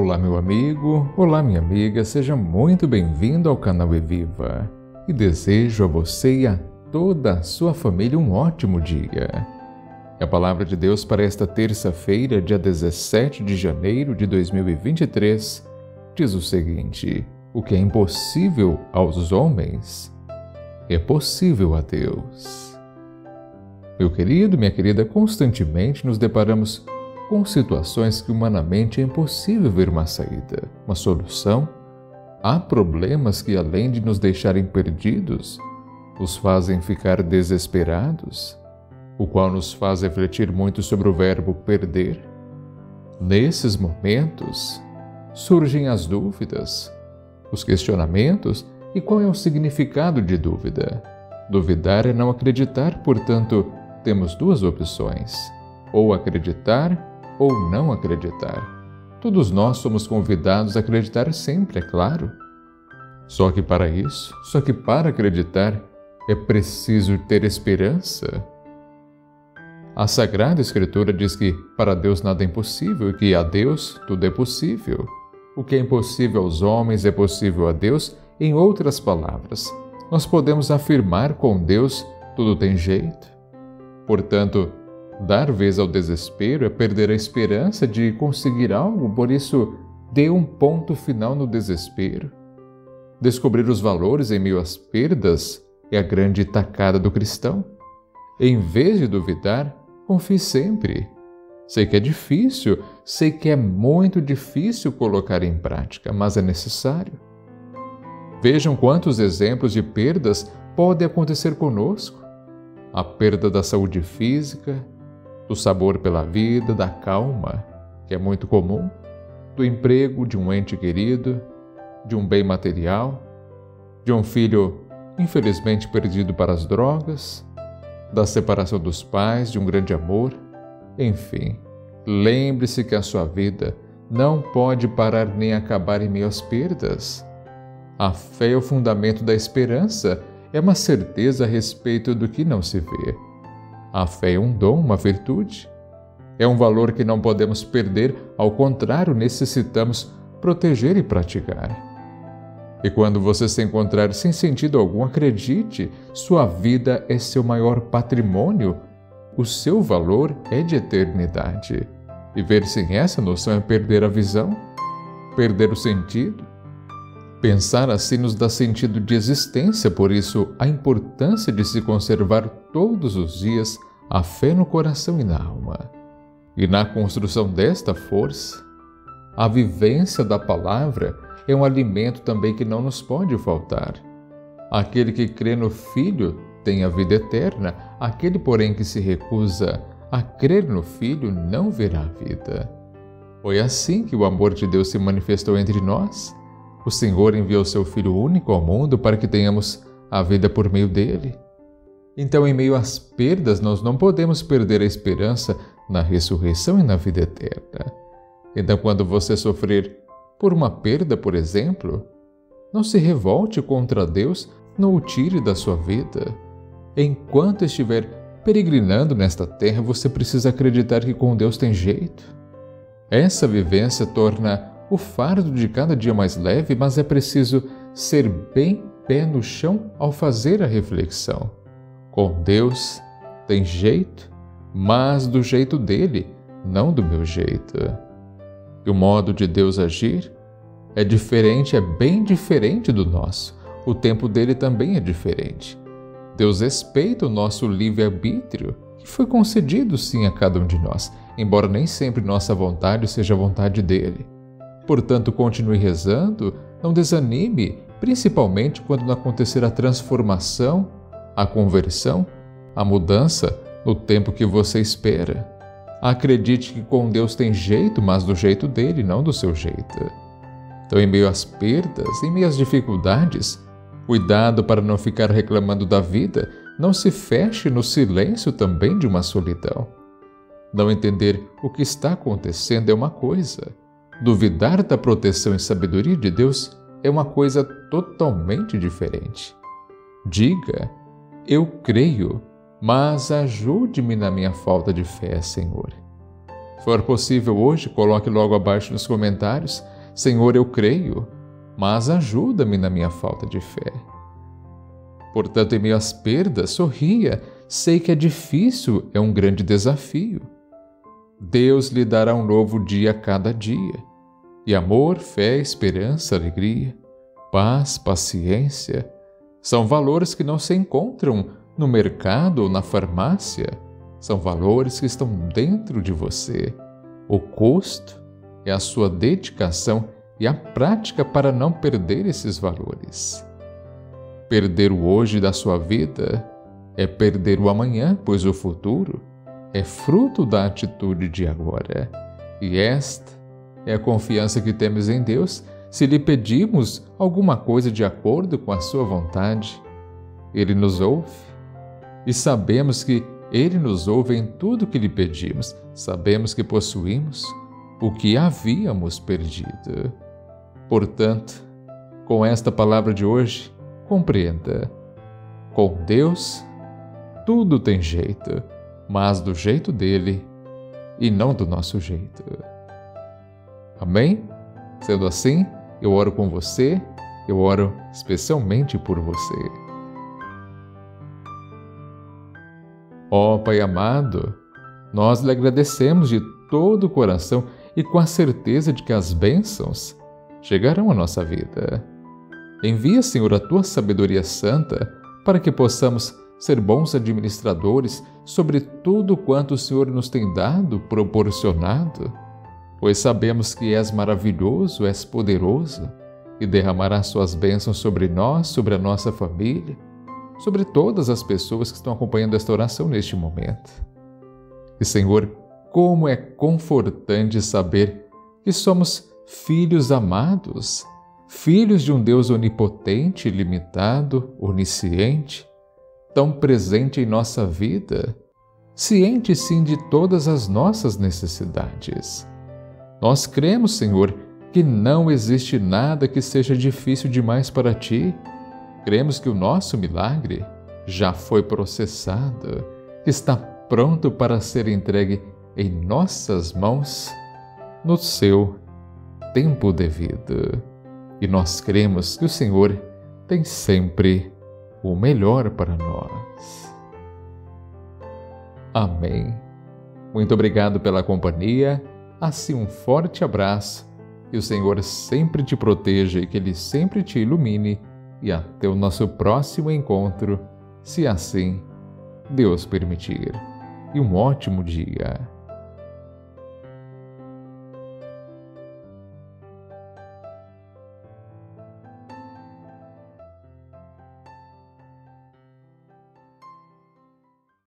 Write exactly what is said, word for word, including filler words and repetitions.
Olá, meu amigo, olá, minha amiga, seja muito bem-vindo ao canal Eviva e desejo a você e a toda a sua família um ótimo dia. A palavra de Deus para esta terça-feira, dia dezessete de janeiro de dois mil e vinte e três, diz o seguinte: o que é impossível aos homens é possível a Deus. Meu querido, minha querida, constantemente nos deparamos com situações que humanamente é impossível ver uma saída, uma solução. Há problemas que, além de nos deixarem perdidos, nos fazem ficar desesperados, o qual nos faz refletir muito sobre o verbo perder. Nesses momentos, surgem as dúvidas, os questionamentos e qual é o significado de dúvida. Duvidar é não acreditar, portanto, temos duas opções: ou acreditar ou não acreditar. Todos nós somos convidados a acreditar sempre, é claro. Só que para isso, só que para acreditar, é preciso ter esperança. A Sagrada Escritura diz que para Deus nada é impossível e que a Deus tudo é possível. O que é impossível aos homens é possível a Deus. Em outras palavras, nós podemos afirmar com Deus tudo tem jeito. Portanto, dar vez ao desespero é perder a esperança de conseguir algo, por isso, dê um ponto final no desespero. Descobrir os valores em meio às perdas é a grande tacada do cristão. Em vez de duvidar, confie sempre. Sei que é difícil, sei que é muito difícil colocar em prática, mas é necessário. Vejam quantos exemplos de perdas podem acontecer conosco. A perda da saúde física, do sabor pela vida, da calma, que é muito comum, do emprego de um ente querido, de um bem material, de um filho infelizmente perdido para as drogas, da separação dos pais, de um grande amor. Enfim, lembre-se que a sua vida não pode parar nem acabar em meio às perdas. A fé é o fundamento da esperança, é uma certeza a respeito do que não se vê. A fé é um dom, uma virtude. É um valor que não podemos perder, ao contrário, necessitamos proteger e praticar. E quando você se encontrar sem sentido algum, acredite, sua vida é seu maior patrimônio, o seu valor é de eternidade. Viver sem essa noção é perder a visão, perder o sentido. Pensar assim nos dá sentido de existência, por isso a importância de se conservar todos os dias a fé no coração e na alma. E na construção desta força, a vivência da palavra é um alimento também que não nos pode faltar. Aquele que crê no Filho tem a vida eterna, aquele, porém, que se recusa a crer no Filho não verá a vida. Foi assim que o amor de Deus se manifestou entre nós. O Senhor enviou seu Filho único ao mundo para que tenhamos a vida por meio dele. Então, em meio às perdas, nós não podemos perder a esperança na ressurreição e na vida eterna. Então, quando você sofrer por uma perda, por exemplo, não se revolte contra Deus, não o tire da sua vida. Enquanto estiver peregrinando nesta terra, você precisa acreditar que com Deus tem jeito. Essa vivência torna o fardo de cada dia mais leve, mas é preciso ser bem pé no chão ao fazer a reflexão. Com Deus tem jeito, mas do jeito dele, não do meu jeito. E o modo de Deus agir é diferente, é bem diferente do nosso. O tempo dele também é diferente. Deus respeita o nosso livre-arbítrio, que foi concedido sim a cada um de nós, embora nem sempre nossa vontade seja a vontade dele. Portanto, continue rezando, não desanime, principalmente quando não acontecer a transformação, a conversão, a mudança no tempo que você espera. Acredite que com Deus tem jeito, mas do jeito dele, não do seu jeito. Então, em meio às perdas, em meio às dificuldades, cuidado para não ficar reclamando da vida, não se feche no silêncio também de uma solidão. Não entender o que está acontecendo é uma coisa. Duvidar da proteção e sabedoria de Deus é uma coisa totalmente diferente. Diga: eu creio, mas ajude-me na minha falta de fé, Senhor. Se for possível hoje, coloque logo abaixo nos comentários Senhor, eu creio, mas ajuda-me na minha falta de fé. Portanto, em meio às perdas, sorria, sei que é difícil, é um grande desafio. Deus lhe dará um novo dia a cada dia, e amor, fé, esperança, alegria, paz, paciência, são valores que não se encontram no mercado ou na farmácia, são valores que estão dentro de você. O custo é a sua dedicação e a prática para não perder esses valores. Perder o hoje da sua vida é perder o amanhã, pois o futuro é fruto da atitude de agora. E esta é a confiança que temos em Deus se lhe pedimos alguma coisa de acordo com a sua vontade. Ele nos ouve e sabemos que Ele nos ouve em tudo que lhe pedimos. Sabemos que possuímos o que havíamos perdido. Portanto, com esta palavra de hoje, compreenda: com Deus, tudo tem jeito, mas do jeito dele e não do nosso jeito. Amém? Sendo assim, eu oro com você, eu oro especialmente por você. Ó Pai amado, nós lhe agradecemos de todo o coração e com a certeza de que as bênçãos chegarão à nossa vida. Envia, Senhor, a tua sabedoria santa para que possamos ser bons administradores sobre tudo quanto o Senhor nos tem dado, proporcionado, pois sabemos que és maravilhoso, és poderoso e derramarás suas bênçãos sobre nós, sobre a nossa família, sobre todas as pessoas que estão acompanhando esta oração neste momento. E, Senhor, como é confortante saber que somos filhos amados, filhos de um Deus onipotente, ilimitado, onisciente, tão presente em nossa vida, ciente sim de todas as nossas necessidades. Nós cremos, Senhor, que não existe nada que seja difícil demais para Ti. Cremos que o nosso milagre já foi processado, que está pronto para ser entregue em nossas mãos no seu tempo devido. E nós cremos que o Senhor tem sempre o melhor para nós. Amém. Muito obrigado pela companhia. Assim, um forte abraço. Que o Senhor sempre te proteja e que Ele sempre te ilumine. E até o nosso próximo encontro, se assim Deus permitir. E um ótimo dia.